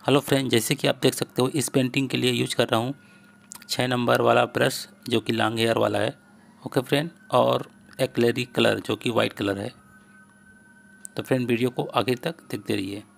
Hello friend, जैसे कि आप देख सकते हो इस पेंटिंग के लिए यूज कर रहा हूँ 6 नंबर वाला ब्रश जो कि लॉन्ग हेयर वाला है। ओके फ्रेंड, और एक्लेरी कलर जो कि वाइट कलर है। तो फ्रेंड वीडियो को आगे तक देखते रहिए।